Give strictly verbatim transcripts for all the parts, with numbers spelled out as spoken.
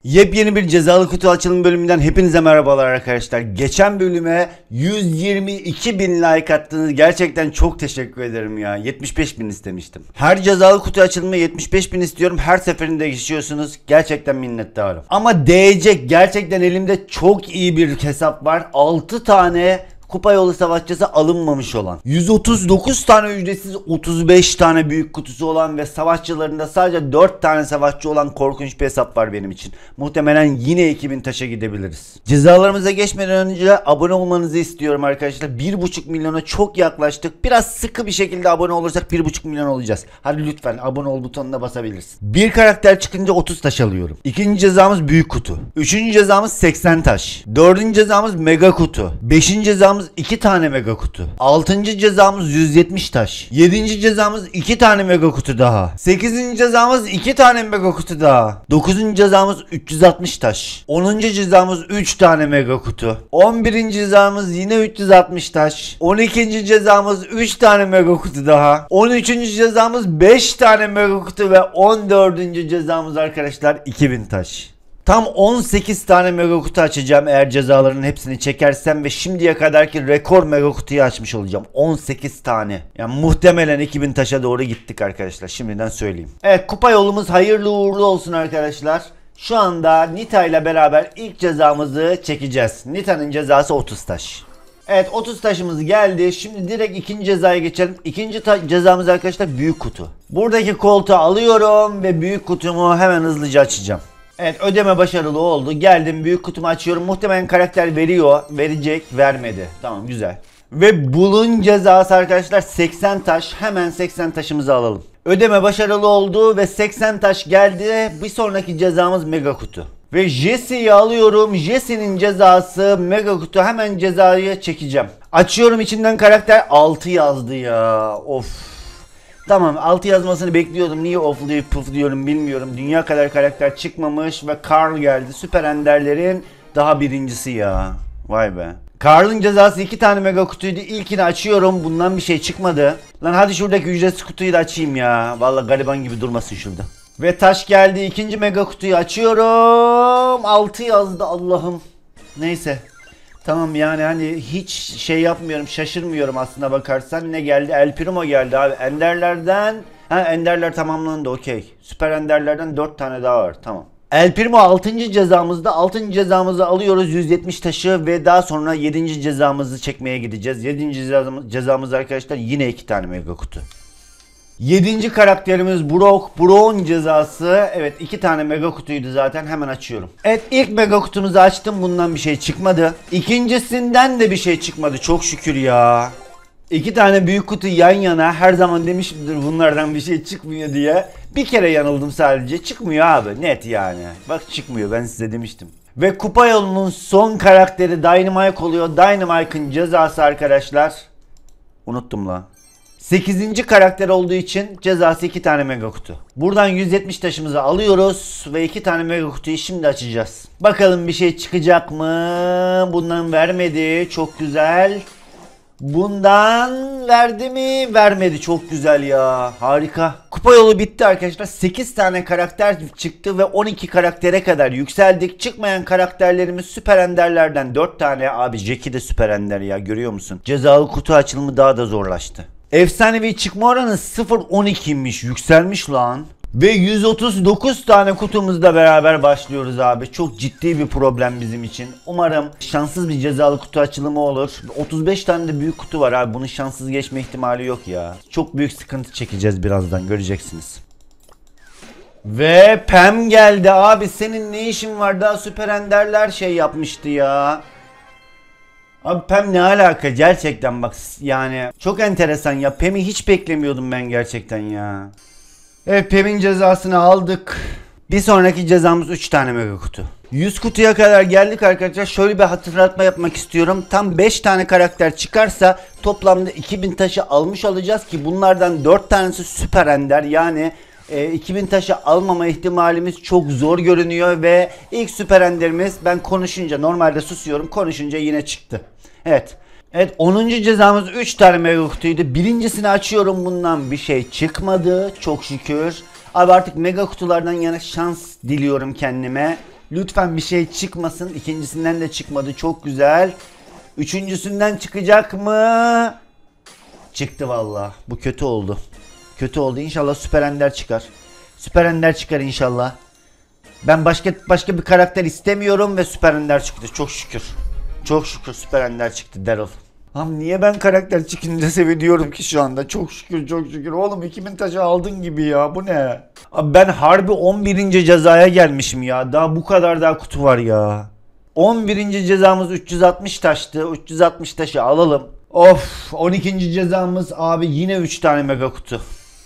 Yepyeni bir cezalı kutu açılım bölümünden hepinize merhabalar arkadaşlar. Geçen bölüme yüz yirmi iki bin like attınız. Gerçekten çok teşekkür ederim ya. yetmiş beş bin istemiştim. Her cezalı kutu açılımı yetmiş beş bin istiyorum. Her seferinde geçiyorsunuz. Gerçekten minnettarım. Ama değecek, gerçekten elimde çok iyi bir hesap var. altı tane Kupa Yolu Savaşçısı alınmamış olan, yüz otuz dokuz tane ücretsiz, otuz beş tane büyük kutusu olan ve savaşçılarında sadece dört tane savaşçı olan korkunç bir hesap var benim için. Muhtemelen yine iki bin taşa gidebiliriz. Cezalarımıza geçmeden önce abone olmanızı istiyorum arkadaşlar. bir buçuk milyona çok yaklaştık. Biraz sıkı bir şekilde abone olursak bir buçuk milyon olacağız. Hadi lütfen abone ol butonuna basabilirsin. Bir karakter çıkınca otuz taş alıyorum. İkinci cezamız büyük kutu. Üçüncü cezamız seksen taş. Dördüncü cezamız mega kutu. Beşinci cezamız iki tane mega kutu. Altıncı cezamız yüz yetmiş taş. Yedinci cezamız iki tane mega kutu daha. Sekizinci cezamız iki tane mega kutu daha. Dokuzuncu cezamız üç yüz altmış taş. Onuncu cezamız üç tane mega kutu. On birinci cezamız yine üç yüz altmış taş. On ikinci cezamız üç tane mega kutu daha. On üçüncü cezamız beş tane mega kutu ve on dördüncü cezamız arkadaşlar iki bin taş. Tam on sekiz tane mega kutu açacağım eğer cezaların hepsini çekersem ve şimdiye kadarki rekor mega kutuyu açmış olacağım. on sekiz tane. Yani muhtemelen iki bin taşa doğru gittik arkadaşlar. Şimdiden söyleyeyim. Evet, kupa yolumuz hayırlı uğurlu olsun arkadaşlar. Şu anda Nita ile beraber ilk cezamızı çekeceğiz. Nita'nın cezası otuz taş. Evet, otuz taşımız geldi. Şimdi direkt ikinci cezaya geçelim. İkinci cezamız arkadaşlar büyük kutu. Buradaki koltuğu alıyorum ve büyük kutumu hemen hızlıca açacağım. Evet, ödeme başarılı oldu. Geldim, büyük kutumu açıyorum. Muhtemelen karakter veriyor. Verecek, vermedi. Tamam, güzel. Ve bulun cezası arkadaşlar seksen taş. Hemen seksen taşımızı alalım. Ödeme başarılı oldu ve seksen taş geldi. Bir sonraki cezamız mega kutu. Ve Jesse'yi alıyorum. Jesse'nin cezası mega kutu. Hemen cezayı çekeceğim. Açıyorum, içinden karakter altı yazdı ya. Of. Tamam, altı yazmasını bekliyordum. Niye oflayıp pufluyorum bilmiyorum. Dünya kadar karakter çıkmamış ve Karl geldi. Süper Ender'lerin daha birincisi ya. Vay be. Karl'ın cezası iki tane mega kutuydu. İlkini açıyorum. Bundan bir şey çıkmadı. Lan hadi şuradaki ücretsiz kutuyu da açayım ya. Vallahi gariban gibi durmasın şurada. Ve taş geldi. İkinci mega kutuyu açıyorum. altı yazdı Allah'ım. Neyse. Tamam, yani hani hiç şey yapmıyorum, şaşırmıyorum aslında bakarsan. Ne geldi? El Primo geldi abi. Enderlerden, ha Enderler tamamlandı, okey. Süper Enderlerden dört tane daha var, tamam. El Primo altıncı cezamızda. altıncı cezamızı alıyoruz, yüz yetmiş taşı ve daha sonra yedinci cezamızı çekmeye gideceğiz. yedinci cezamız, cezamız arkadaşlar yine iki tane mega kutu. yedinci karakterimiz Brock. Brock'un cezası, evet iki tane mega kutuydu zaten, hemen açıyorum. Evet, ilk mega kutumuzu açtım, bundan bir şey çıkmadı. İkincisinden de bir şey çıkmadı çok şükür ya. İki tane büyük kutu yan yana, her zaman demişimdir bunlardan bir şey çıkmıyor diye. Bir kere yanıldım sadece, çıkmıyor abi, net yani. Bak çıkmıyor, ben size demiştim. Ve kupa yolunun son karakteri Dynamite oluyor. Dynamite'ın cezası arkadaşlar, unuttum la. sekizinci karakter olduğu için cezası iki tane mega kutu. Buradan yüz yetmiş taşımızı alıyoruz ve iki tane mega kutuyu şimdi açacağız. Bakalım bir şey çıkacak mı? Bundan vermedi. Çok güzel. Bundan verdi mi? Vermedi. Çok güzel ya. Harika. Kupa yolu bitti arkadaşlar. sekiz tane karakter çıktı ve on iki karaktere kadar yükseldik. Çıkmayan karakterlerimiz Süper Ender'lerden dört tane. Abi Jackie de Süper Ender ya, görüyor musun? Cezalı kutu açılımı daha da zorlaştı. Efsanevi çıkma oranı sıfır virgül on ikiymiş. Yükselmiş lan. Ve yüz otuz dokuz tane kutumuzla beraber başlıyoruz abi. Çok ciddi bir problem bizim için. Umarım şanssız bir cezalı kutu açılımı olur. otuz beş tane de büyük kutu var abi. Bunun şanssız geçme ihtimali yok ya. Çok büyük sıkıntı çekeceğiz birazdan, göreceksiniz. Ve Pam geldi abi. Senin ne işin var? Daha Süper Ender'ler şey yapmıştı ya. Abi Pam ne alaka gerçekten, bak yani çok enteresan ya. Pam'i hiç beklemiyordum ben gerçekten ya. Evet, Pam'in cezasını aldık. Bir sonraki cezamız üç tane mega kutu. yüz kutuya kadar geldik arkadaşlar. Şöyle bir hatırlatma yapmak istiyorum. Tam beş tane karakter çıkarsa toplamda iki bin taşı almış olacağız ki bunlardan dört tanesi Süper Ender. Yani e, iki bin taşı almama ihtimalimiz çok zor görünüyor ve ilk Süper Ender'imiz, ben konuşunca, normalde susuyorum, konuşunca yine çıktı. Evet. Evet, onuncu cezamız üç tane mega kutuydu. Birincisini açıyorum, bundan bir şey çıkmadı çok şükür. Abi artık mega kutulardan yana şans diliyorum kendime. Lütfen bir şey çıkmasın. İkincisinden de çıkmadı. Çok güzel. Üçüncüsünden çıkacak mı? Çıktı valla. Bu kötü oldu. Kötü oldu. İnşallah Süper Ender çıkar. Süper Ender çıkar inşallah. Ben başka başka bir karakter istemiyorum ve Süper Ender çıktı. Çok şükür. Çok şükür Süper Ender çıktı Daryl. Abi niye ben karakter çıkınca seviniyorum ki şu anda? Çok şükür çok şükür. Oğlum iki bin taşı aldın gibi ya. Bu ne? Abi ben harbi on birinci cezaya gelmişim ya. Daha bu kadar daha kutu var ya. on birinci cezamız üç yüz altmış taştı. üç yüz altmış taşı alalım. Of, on ikinci cezamız abi yine üç tane mega kutu.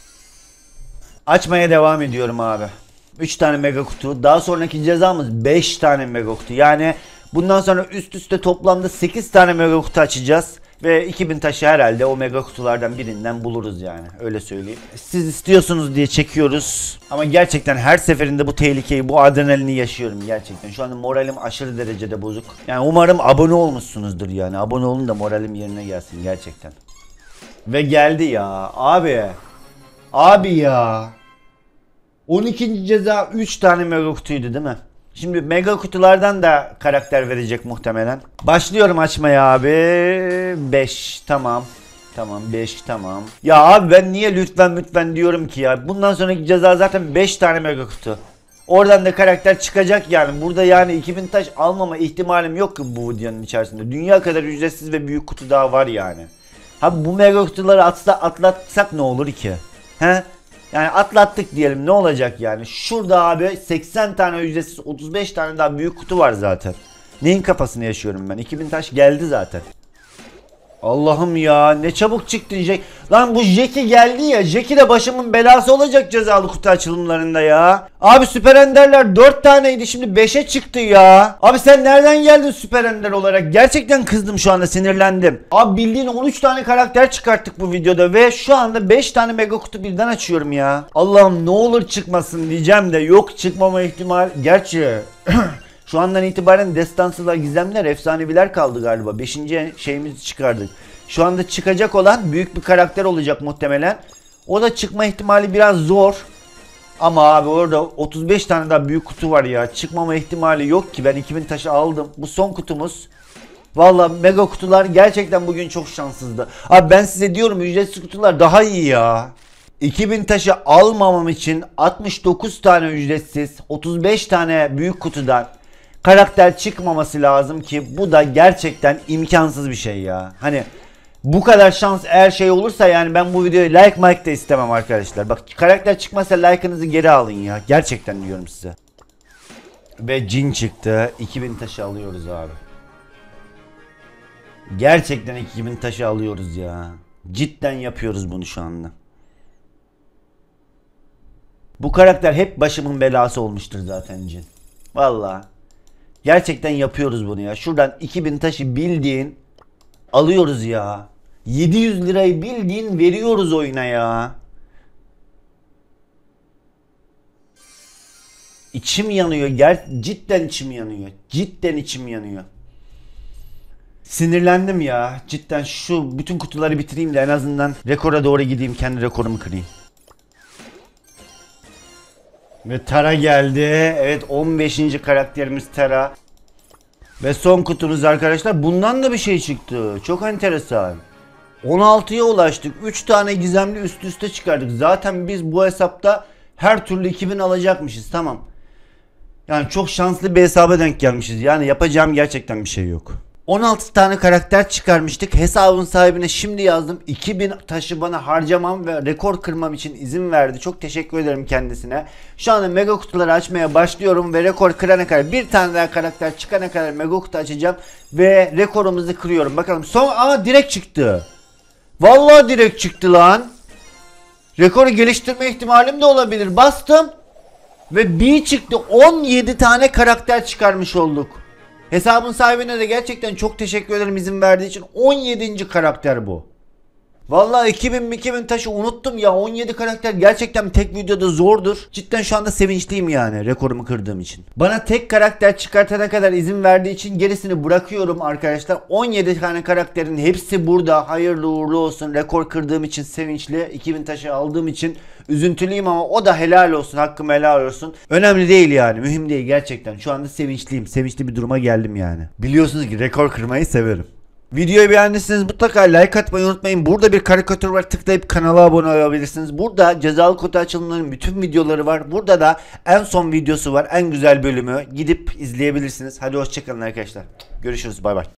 Açmaya devam ediyorum abi. üç tane mega kutu. Daha sonraki cezamız beş tane mega kutu. Yani bundan sonra üst üste toplamda sekiz tane mega kutu açacağız. Ve iki bin taşı herhalde o mega kutulardan birinden buluruz yani. Öyle söyleyeyim. Siz istiyorsunuz diye çekiyoruz. Ama gerçekten her seferinde bu tehlikeyi, bu adrenalini yaşıyorum gerçekten. Şu anda moralim aşırı derecede bozuk. Yani umarım abone olmuşsunuzdur yani. Abone olun da moralim yerine gelsin gerçekten. Ve geldi ya. Abi. Abi ya. on ikinci ceza üç tane mega kutuydu değil mi? Şimdi mega kutulardan da karakter verecek muhtemelen. Başlıyorum açmaya abi. beş tamam. Tamam beş tamam. Ya abi ben niye lütfen lütfen diyorum ki ya. Bundan sonraki ceza zaten beş tane mega kutu. Oradan da karakter çıkacak yani. Burada yani iki bin taş almama ihtimalim yok ki bu videonun içerisinde. Dünya kadar ücretsiz ve büyük kutu daha var yani. Abi bu mega kutuları atsa, atlatsak ne olur ki? He? Yani atlattık diyelim, ne olacak yani? Şurada abi seksen tane ücretsiz, otuz beş tane daha büyük kutu var zaten. Neyin kafasını yaşıyorum ben? iki bin taş geldi zaten. Allah'ım ya, ne çabuk çıktın Jack. Lan bu Jack'i geldi ya. Jack'i de başımın belası olacak cezalı kutu açılımlarında ya. Abi Süper Ender'ler dört taneydi, şimdi beşe çıktı ya. Abi sen nereden geldin Süper Ender olarak? Gerçekten kızdım, şu anda sinirlendim. Abi bildiğin on üç tane karakter çıkarttık bu videoda ve şu anda beş tane mega kutu birden açıyorum ya. Allah'ım ne olur çıkmasın diyeceğim de yok, çıkmama ihtimal. Gerçi şu andan itibaren destansılar, gizemler, efsaneviler kaldı galiba. beşinci şeyimizi çıkardık. Şu anda çıkacak olan büyük bir karakter olacak muhtemelen. O da çıkma ihtimali biraz zor. Ama abi orada otuz beş tane daha büyük kutu var ya. Çıkmama ihtimali yok ki. Ben iki bin taşı aldım. Bu son kutumuz. Valla mega kutular gerçekten bugün çok şanssızdı. Abi ben size diyorum, ücretsiz kutular daha iyi ya. iki bin taşı almamam için altmış dokuz tane ücretsiz, otuz beş tane büyük kutudan karakter çıkmaması lazım ki bu da gerçekten imkansız bir şey ya. Hani bu kadar şans eğer şey olursa yani ben bu videoyu like like de istemem arkadaşlar. Bak karakter çıkmazsa like'ınızı geri alın ya. Gerçekten diyorum size. Ve cin çıktı. iki bin taşı alıyoruz abi. Gerçekten iki bin taşı alıyoruz ya. Cidden yapıyoruz bunu şu anda. Bu karakter hep başımın belası olmuştur zaten cin. Vallahi. Gerçekten yapıyoruz bunu ya. Şuradan iki bin taşı bildiğin alıyoruz ya. yedi yüz lirayı bildiğin veriyoruz oyuna ya. İçim yanıyor. Ger cidden içim yanıyor. Cidden içim yanıyor. Sinirlendim ya. Cidden şu bütün kutuları bitireyim de en azından rekora doğru gideyim. Kendi rekorumu kırayım. Ve Tara geldi. Evet, on beşinci karakterimiz Tara. Ve son kutumuz arkadaşlar. Bundan da bir şey çıktı. Çok enteresan. on altıya ulaştık. üç tane gizemli üst üste çıkardık. Zaten biz bu hesapta her türlü iki bin alacakmışız. Tamam. Yani çok şanslı bir hesaba denk gelmişiz. Yani yapacağım gerçekten bir şey yok. on altı tane karakter çıkarmıştık. Hesabın sahibine şimdi yazdım. iki bin taşı bana harcamam ve rekor kırmam için izin verdi. Çok teşekkür ederim kendisine. Şu anda mega kutuları açmaya başlıyorum ve rekor kırana kadar, bir tane daha karakter çıkana kadar mega kutu açacağım ve rekorumuzu kırıyorum. Bakalım son, aa direkt çıktı. Vallahi direkt çıktı lan. Rekoru geliştirme ihtimalim de olabilir. Bastım ve bir çıktı. on yedi tane karakter çıkarmış olduk. Hesabın sahibine de gerçekten çok teşekkür ederim izin verdiği için. on yedinci karakter bu. Vallahi iki bin iki bin taşı unuttum ya. on yedi karakter gerçekten tek videoda zordur. Cidden şu anda sevinçliyim yani rekorumu kırdığım için. Bana tek karakter çıkartana kadar izin verdiği için gerisini bırakıyorum arkadaşlar. on yedi tane karakterin hepsi burada. Hayırlı uğurlu olsun. Rekor kırdığım için sevinçli. iki bin taşı aldığım için üzüntülüyüm ama o da helal olsun. Hakkım helal olsun. Önemli değil yani. Mühim değil gerçekten. Şu anda sevinçliyim. Sevinçli bir duruma geldim yani. Biliyorsunuz ki rekor kırmayı severim. Videoyu beğendiyseniz mutlaka like atmayı unutmayın. Burada bir karikatür var. Tıklayıp kanala abone olabilirsiniz. Burada cezalı kutu açılımlarının bütün videoları var. Burada da en son videosu var. En güzel bölümü. Gidip izleyebilirsiniz. Hadi hoşçakalın arkadaşlar. Görüşürüz. Bay bay.